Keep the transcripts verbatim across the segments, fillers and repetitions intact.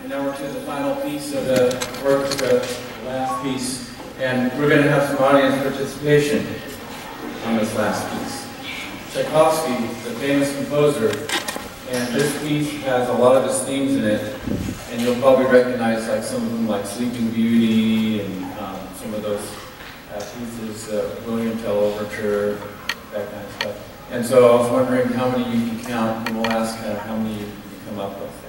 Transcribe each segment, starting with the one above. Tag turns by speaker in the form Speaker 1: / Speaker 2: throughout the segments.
Speaker 1: And now we're to the final piece of the work, the last piece. And we're going to have some audience participation on this last piece. Tchaikovsky, the famous composer, and this piece has a lot of his themes in it, and you'll probably recognize like some of them, like Sleeping Beauty, and um, some of those uh, pieces, uh, William Tell Overture, that kind of stuff. And so I was wondering how many you can count, and we'll ask uh, how many you can come up with.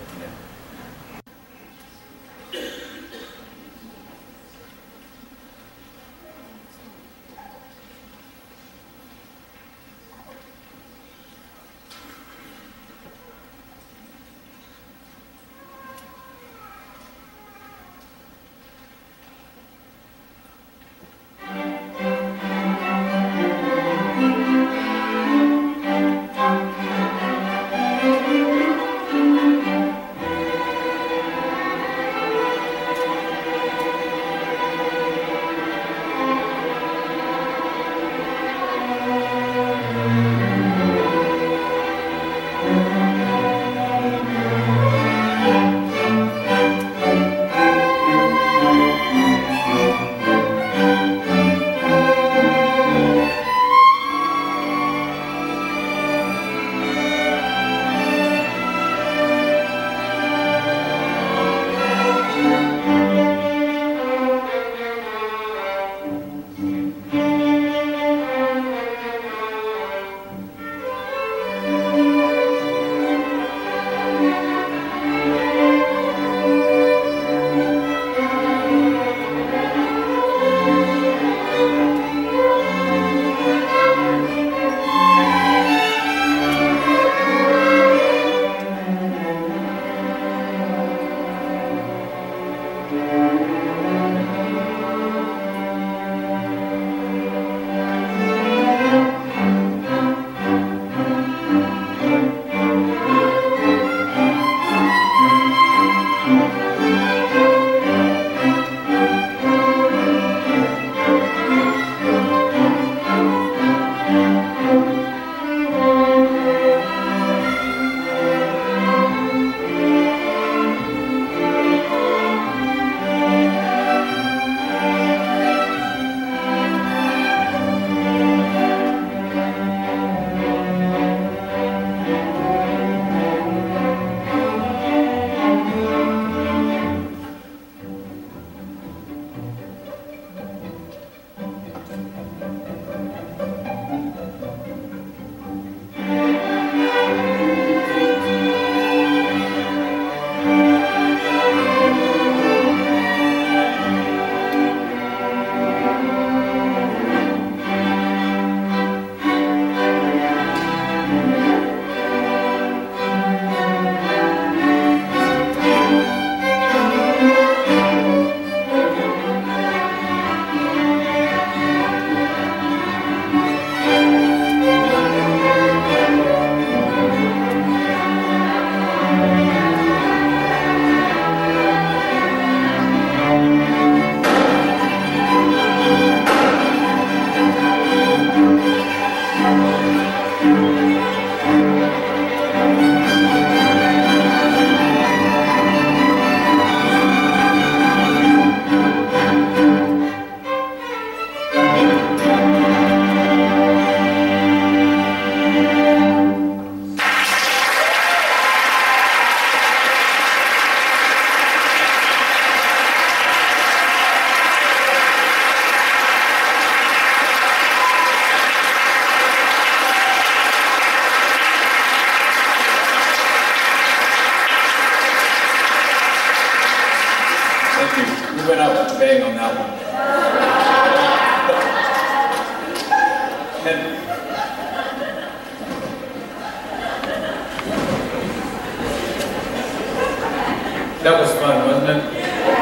Speaker 1: That was fun, wasn't it?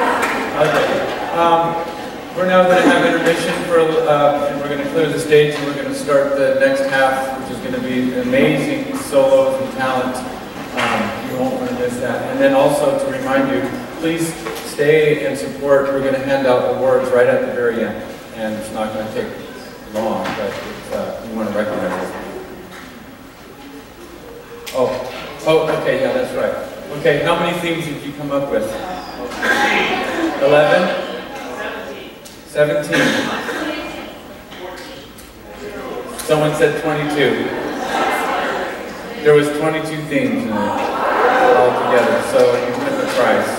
Speaker 1: Okay. Um, we're now going to have intermission for, uh, and we're going to clear the stage, and we're going to start the next half, which is going to be amazing solos and talent. Um, you won't want to miss that. And then also to remind you, please stay and support. We're going to hand out awards right at the very end, and it's not going to take long, but it's, uh, you want to recognize it. Oh, oh, okay, yeah, that's right. Okay, how many themes did you come up with? Eleven? Seventeen. Someone said twenty-two. There was twenty-two themes in it altogether, so you win the prize.